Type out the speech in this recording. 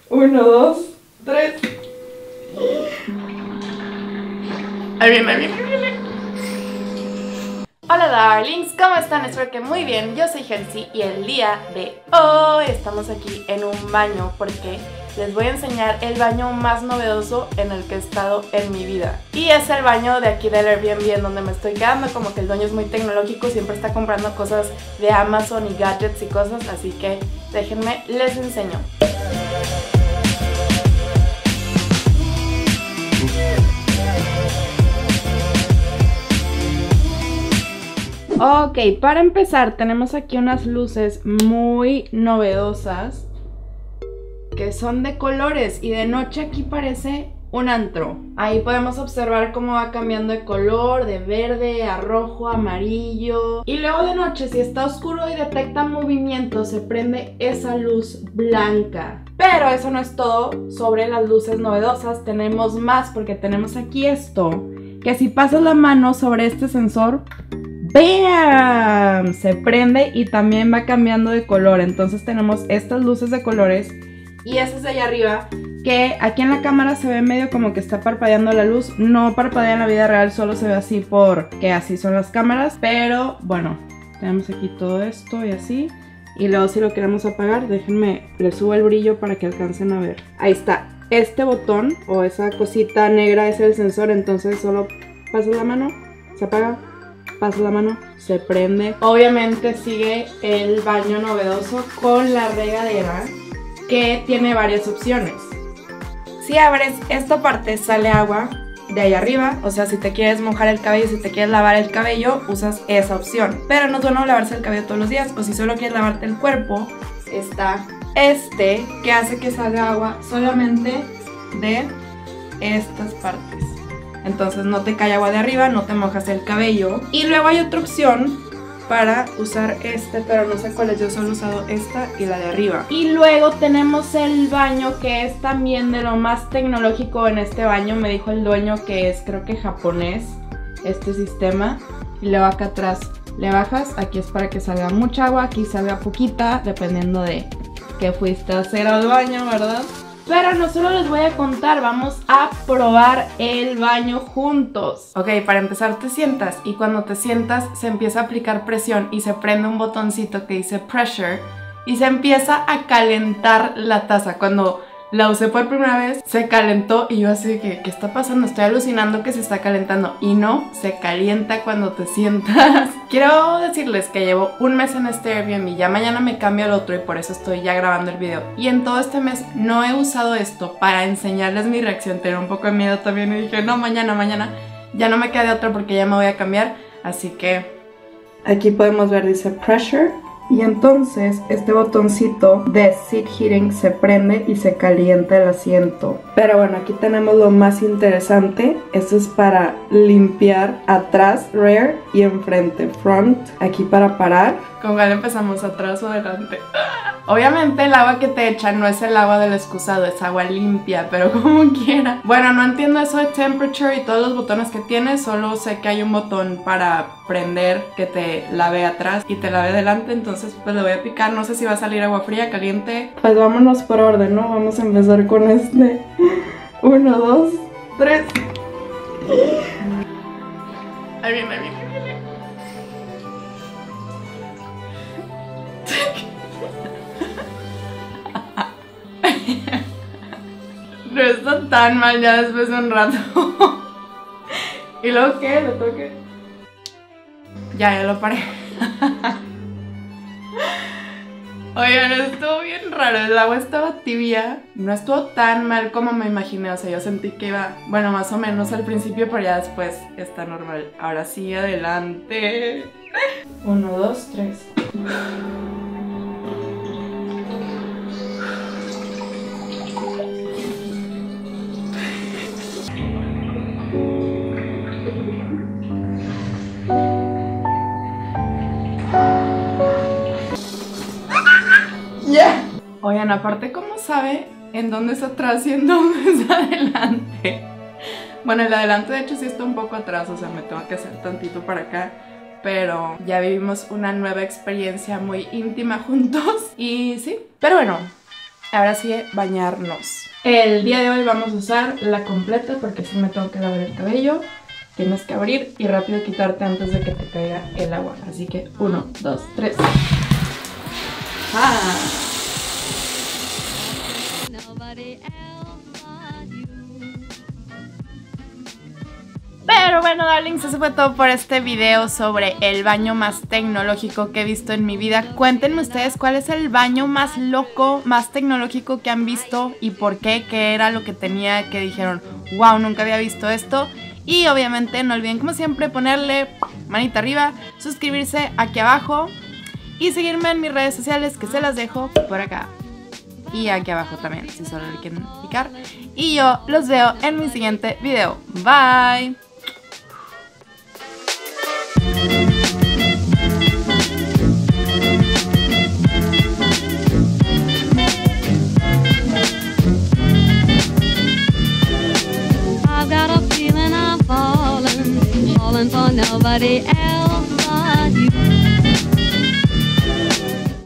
1, 2, 3. Ahí viene, ahí viene, ahí viene. Hola darlings, ¿cómo están? Espero que muy bien. Yo soy Helsi y el día de hoy estamos aquí en un baño porque les voy a enseñar el baño más novedoso en el que he estado en mi vida. Y es el baño de aquí del Airbnb en donde me estoy quedando. Como que el dueño es muy tecnológico, siempre está comprando cosas de Amazon y gadgets y cosas, así que déjenme, les enseño. Ok, para empezar tenemos aquí unas luces muy novedosas que son de colores y de noche aquí parece un antro. Ahí podemos observar cómo va cambiando de color, de verde a rojo, amarillo. Y luego de noche, si está oscuro y detecta movimiento, se prende esa luz blanca. Pero eso no es todo sobre las luces novedosas, tenemos más porque tenemos aquí esto, que si pasas la mano sobre este sensor, ¡bam!, se prende y también va cambiando de color. Entonces tenemos estas luces de colores y esas de allá arriba, que aquí en la cámara se ve medio como que está parpadeando la luz. No parpadea en la vida real, solo se ve así porque así son las cámaras. Pero bueno, tenemos aquí todo esto y así. Y luego si lo queremos apagar, déjenme, le subo el brillo para que alcancen a ver. Ahí está, este botón o esa cosita negra es el sensor. Entonces solo pasas la mano, se apaga. Pasa la mano, se prende. Obviamente sigue el baño novedoso con la regadera, que tiene varias opciones. Si abres esta parte sale agua de ahí arriba, o sea, si te quieres mojar el cabello, si te quieres lavar el cabello, usas esa opción. Pero no es bueno lavarse el cabello todos los días, o si solo quieres lavarte el cuerpo, está este que hace que salga agua solamente de estas partes. Entonces no te cae agua de arriba, no te mojas el cabello. Y luego hay otra opción para usar este, pero no sé cuál es, yo solo he usado esta y la de arriba. Y luego tenemos el baño, que es también de lo más tecnológico en este baño. Me dijo el dueño que es, creo que japonés, este sistema. Y luego acá atrás le bajas, aquí es para que salga mucha agua, aquí salga poquita, dependiendo de qué fuiste a hacer al baño, ¿verdad? Pero no solo les voy a contar, vamos a probar el baño juntos. Ok, para empezar te sientas y cuando te sientas se empieza a aplicar presión y se prende un botoncito que dice pressure y se empieza a calentar la taza. Cuando la usé por primera vez se calentó y yo así de que, ¿qué está pasando? Estoy alucinando que se está calentando. Y no, se calienta cuando te sientas. Quiero decirles que llevo un mes en este Airbnb, ya mañana me cambio al otro y por eso estoy ya grabando el video. Y en todo este mes no he usado esto para enseñarles mi reacción. Tenía un poco de miedo también y dije, no, mañana ya no me queda de otra porque ya me voy a cambiar. Así que aquí podemos ver, dice pressure. Y entonces este botoncito de seat heating se prende y se calienta el asiento. Pero bueno, aquí tenemos lo más interesante. Esto es para limpiar atrás, rear, y enfrente, front. Aquí para parar. ¿Con cuál empezamos, atrás o adelante? Obviamente el agua que te echan no es el agua del excusado, es agua limpia, pero como quiera. Bueno, no entiendo eso de temperature y todos los botones que tiene, solo sé que hay un botón para prender que te lave atrás y te lave adelante, entonces pues le voy a picar, no sé si va a salir agua fría, caliente. Pues vámonos por orden, ¿no? Vamos a empezar con este. 1, 2, 3. Ahí viene, ahí viene, ahí viene. No está tan mal ya después de un rato. ¿Y luego qué? ¿Lo toqué? Ya lo paré. Oigan, estuvo bien raro. El agua estaba tibia. No estuvo tan mal como me imaginé. O sea, yo sentí que iba, bueno, más o menos al principio, pero ya después está normal. Ahora sí, adelante. 1, 2, 3. Oigan, aparte, ¿cómo sabe en dónde está atrás y en dónde está adelante? Bueno, el adelante de hecho sí está un poco atrás, o sea, me tengo que hacer tantito para acá. Pero ya vivimos una nueva experiencia muy íntima juntos. Y sí, pero bueno, ahora sí, bañarnos. El día de hoy vamos a usar la completa porque si me tengo que lavar el cabello. Tienes que abrir y rápido quitarte antes de que te caiga el agua. Así que 1, 2, 3. ¡Ah! Pero bueno, darlings, eso fue todo por este video sobre el baño más tecnológico que he visto en mi vida. Cuéntenme ustedes cuál es el baño más loco, más tecnológico que han visto y por qué, qué era lo que tenía que dijeron, wow, nunca había visto esto. Y obviamente no olviden como siempre ponerle manita arriba, suscribirse aquí abajo y seguirme en mis redes sociales que se las dejo por acá. Y aquí abajo también si solo le quieren picar. Y yo los veo en mi siguiente video. Bye. I've got a feeling I'm falling for nobody else.